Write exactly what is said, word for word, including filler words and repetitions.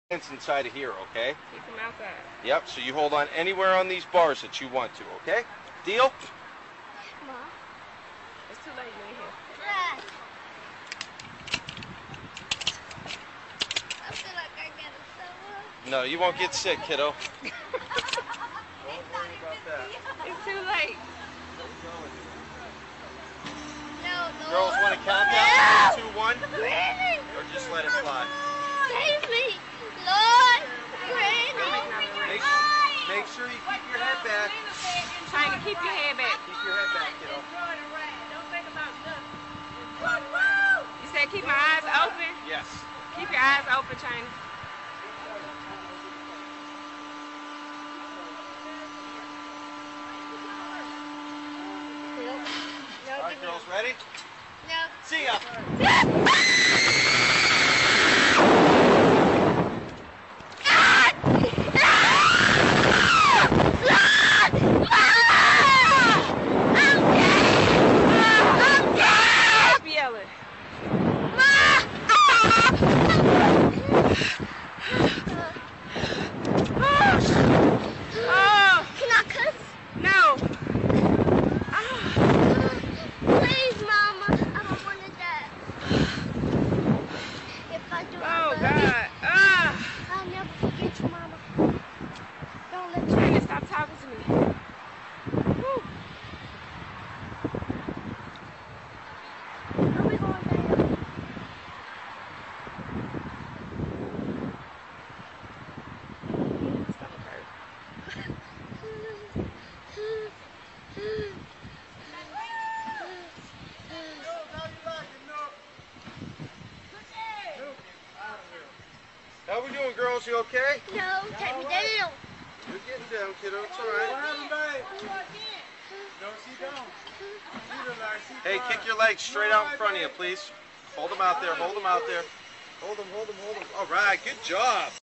inside of here, okay? Keep them outside. Yep, so you hold on anywhere on these bars that you want to, okay? Deal? Mom. It's too late, you ain't here. Dad. I feel like I got a summer. No, you won't get sick, kiddo. Don't worry about that. It's too late. No, no. Girls want to count down? Three, two, one? Really? Or just let it fly? Save me, Lord. Really? Make, make sure you keep your head back. Trying to keep your head back. Keep your head back, kiddo. You said keep my eyes open? Yes. Keep your eyes open, China. Nope. No, All right, girls, ready? No. See ya. Oh, God. Ah. I'll never forget you, Mama. Don't let China, you. stop talking to me. Whew. Where we going, Dad? My stomach hurts. How we doing, girls? You okay? No, take me down. You're getting down, kiddo. It's all right. No, she don't. Hey, kick your legs straight out in front of you, please. Hold them out there. Hold them out there. Hold them, hold them, hold them. All right. Good job.